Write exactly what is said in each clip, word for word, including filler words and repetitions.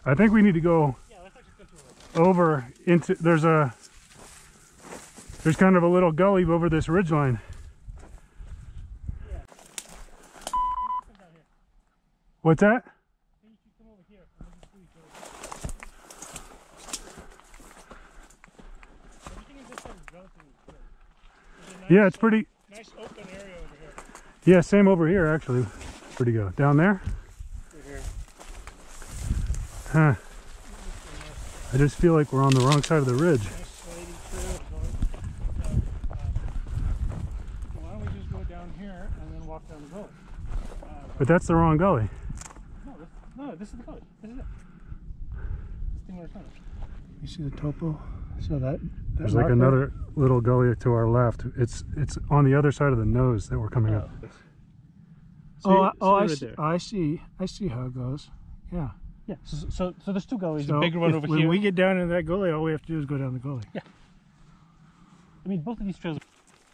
I think we need to go yeah, let's actually go to it. over into, there's a, there's kind of a little gully over this ridgeline. Yeah. Come down here. What's that? You should come over here and we'll just do each other. Everything in this side is relatively good. There's a nice, Yeah, it's pretty. nice open area over here. Yeah, same over here actually. Where'd he go? Down there? Right here. Huh. I just feel like we're on the wrong side of the ridge. Nice sliding trail going. So, um, why don't we just go down here and then walk down the gully? Uh, But that's the wrong gully. no, this, no, this is the gully. This is it. This thing we're trying to. You see the topo? So that, that There's like another little gully to our left. It's it's on the other side of the nose that we're coming up. Oh, See- oh, I, see see, right there? I see. I see how it goes. Yeah. Yeah. So, so, so there's two gullies. So the bigger one if- over when here. we get down into that gully, all we have to do is go down the gully. Yeah. I mean, both of these trails.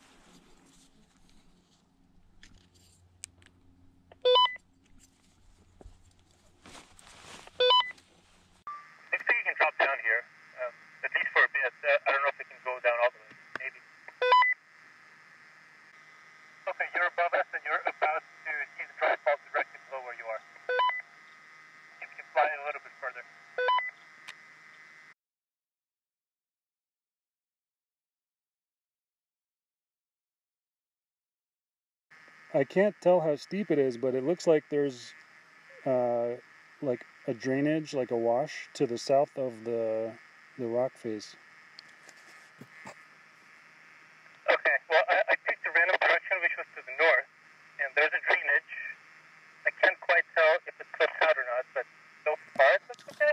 Looks like you can drop down here, um, at least for a bit. Uh, I don't know if we can go down all the way. Maybe. Okay, you're above us and you're about to see the dry fall directly below where you are. You can fly in a little bit further. I can't tell how steep it is, but it looks like there's uh, like a drainage, like a wash to the south of the the rock face. Okay, well, I, I picked a random direction which was to the north, and there's a drainage. I can't quite tell if it clips out or not, but so far it looks okay.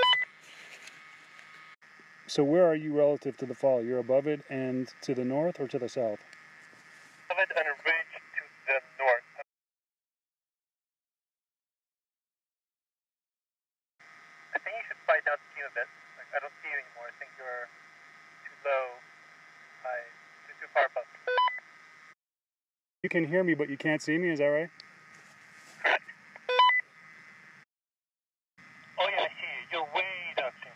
So where are you relative to the fall? You're above it and to the north or to the south? Of it on a ridge to the north. I think you should fly down the team a bit. Like, I don't see you anymore. I think you're too low. High, too, too far above. You can hear me, but you can't see me, is that right? Oh yeah, I see you. You're way downstream.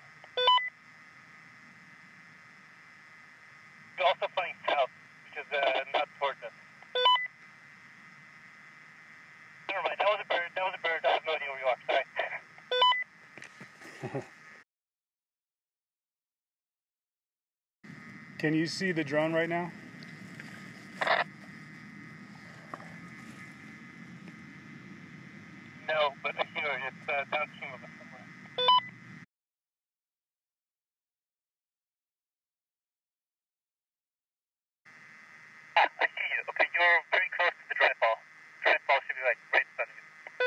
You're also flying south, which is uh, not towards us. Never mind, that was a bird. That was a bird. I have no idea where you are. Sorry. Can you see the drone right now? No, but I hear it. It's uh, downstream of us somewhere. Ah, I see you. Okay, you're very close to the dry fall. Dry fall should be like right in front of you.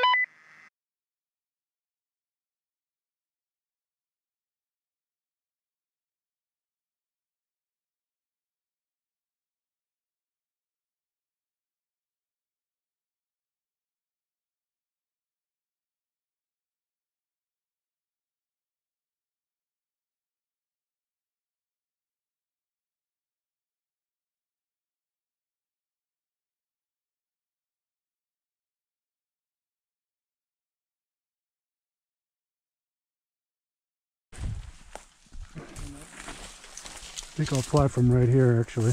I think I'll fly from right here, actually.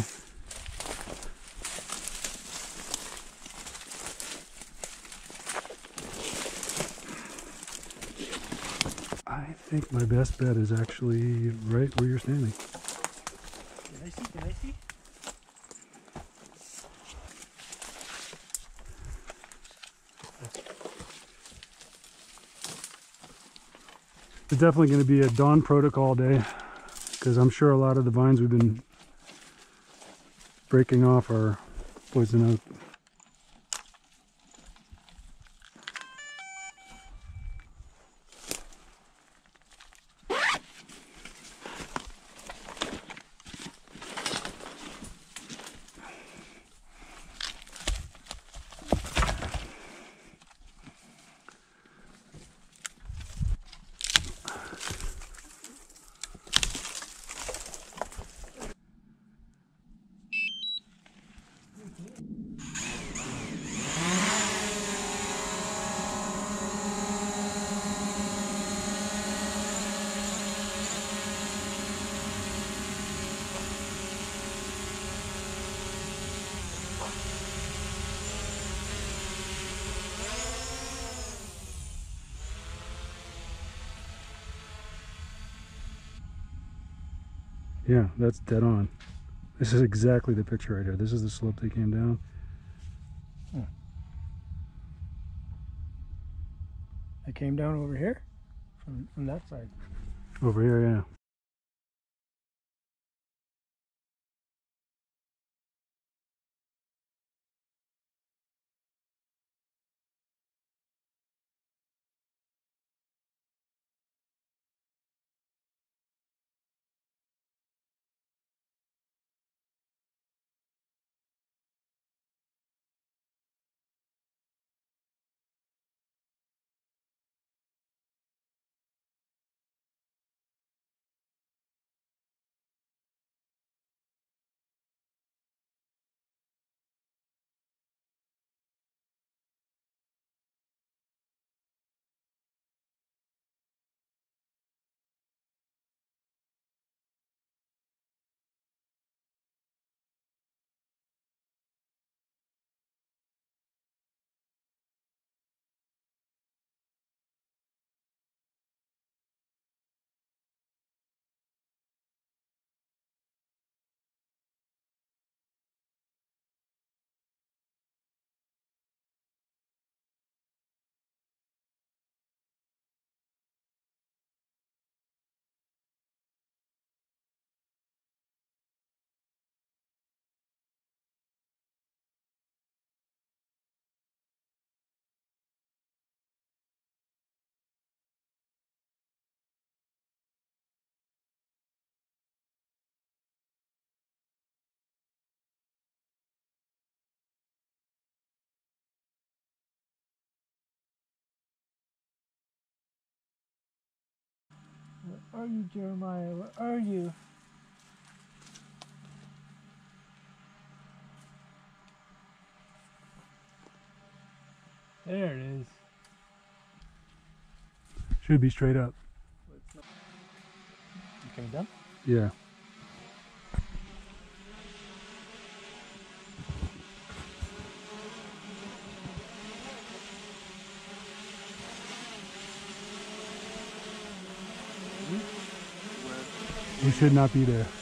I think my best bet is actually right where you're standing. Can I see? Can I see? It's definitely going to be a dawn protocol day, because I'm sure a lot of the vines we've been breaking off are poison oak. Yeah, that's dead on. This is exactly the picture right here. This is the slope they came down. Hmm. They came down over here from, from that side. Over here, yeah. Where are you, Jeremiah? Where are you? There it is. Should be straight up. You came down? Yeah. You should not be there.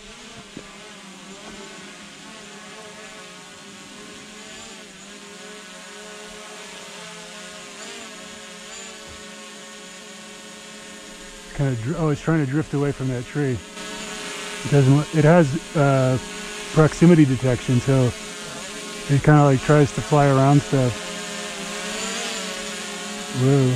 Kind of, oh, it's trying to drift away from that tree. It doesn't. It has uh, proximity detection, so it kind of like tries to fly around stuff. Whoa.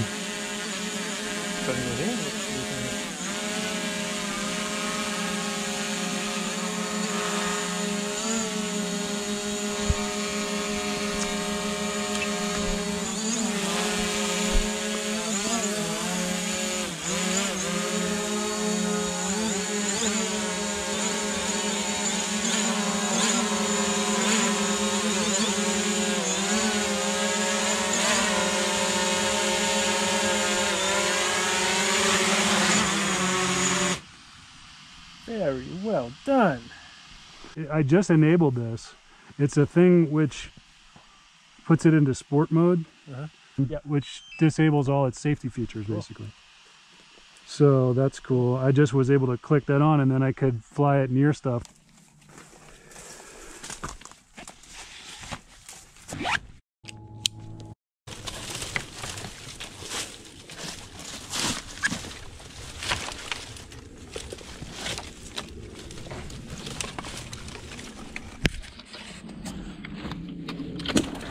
Very well done. I just enabled this. It's a thing which puts it into sport mode, Uh-huh. Yep. which disables all its safety features, Cool. basically. So that's cool. I just was able to click that on, and then I could fly it near stuff.